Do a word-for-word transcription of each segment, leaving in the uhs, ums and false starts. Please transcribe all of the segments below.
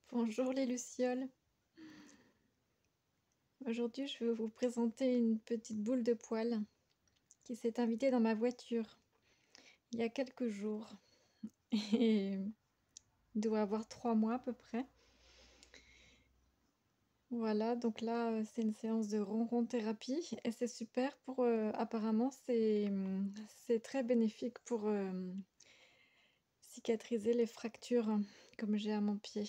Bonjour les lucioles. Aujourd'hui, je vais vous présenter une petite boule de poil qui s'est invitée dans ma voiture il y a quelques jours et doit avoir trois mois à peu près. Voilà, donc là, euh, c'est une séance de ronron thérapie et c'est super pour, euh, apparemment, c'est hum, c'est très bénéfique pour euh, cicatriser les fractures comme j'ai à mon pied.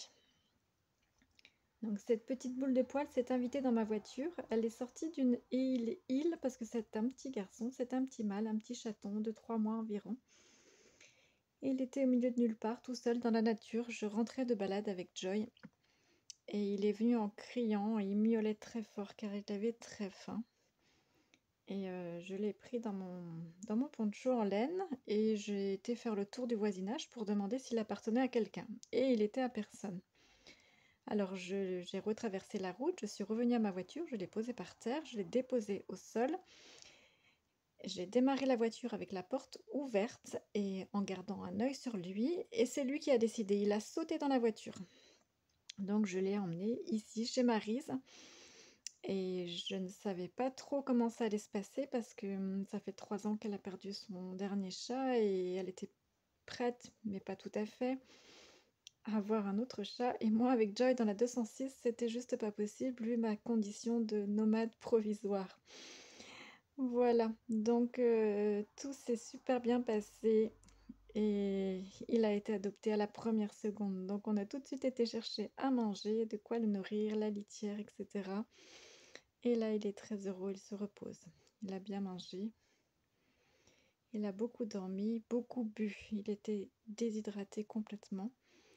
Donc cette petite boule de poil s'est invitée dans ma voiture. Elle est sortie d'une île, île parce que c'est un petit garçon, c'est un petit mâle, un petit chaton de trois mois environ. Et il était au milieu de nulle part, tout seul dans la nature. Je rentrais de balade avec Joy et il est venu en criant et il miaulait très fort car il avait très faim. Et euh, je l'ai pris dans mon, dans mon poncho en laine et j'ai été faire le tour du voisinage pour demander s'il appartenait à quelqu'un. Et il était à personne. Alors je j'ai retraversé la route, je suis revenue à ma voiture, je l'ai posé par terre, je l'ai déposé au sol. J'ai démarré la voiture avec la porte ouverte et en gardant un œil sur lui, et c'est lui qui a décidé. Il a sauté dans la voiture. Donc je l'ai emmené ici chez Maryse et je ne savais pas trop comment ça allait se passer parce que hum, ça fait trois ans qu'elle a perdu son dernier chat et elle était prête, mais pas tout à fait, à avoir un autre chat. Et moi, avec Joy dans la deux cent six, c'était juste pas possible vu ma condition de nomade provisoire. Voilà, donc euh, tout s'est super bien passé et il a été adopté à la première seconde. Donc on a tout de suite été chercher à manger, de quoi le nourrir, la litière, et cetera. Et là, il est très heureux, il se repose. Il a bien mangé, il a beaucoup dormi, beaucoup bu. Il était déshydraté complètement.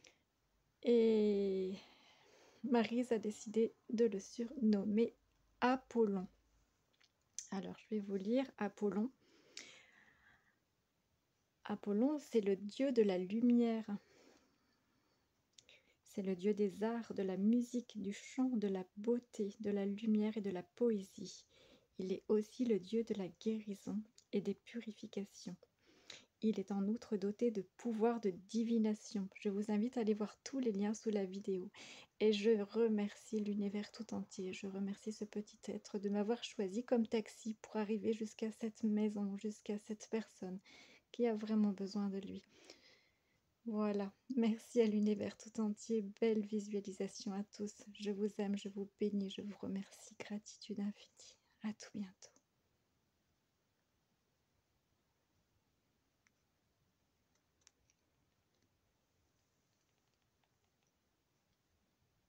Et Maryse a décidé de le surnommer Apollon. Alors, je vais vous lire Apollon. Apollon, c'est le dieu de la lumière. C'est le dieu des arts, de la musique, du chant, de la beauté, de la lumière et de la poésie. Il est aussi le dieu de la guérison et des purifications. Il est en outre doté de pouvoirs de divination. Je vous invite à aller voir tous les liens sous la vidéo. Et je remercie l'univers tout entier. Je remercie ce petit être de m'avoir choisi comme taxi pour arriver jusqu'à cette maison, jusqu'à cette personne qui a vraiment besoin de lui. Voilà, merci à l'univers tout entier. Belle visualisation à tous. Je vous aime, je vous bénis, je vous remercie. Gratitude infinie. À tout bientôt.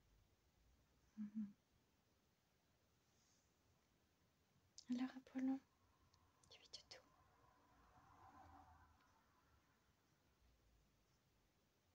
Alors, Apollon.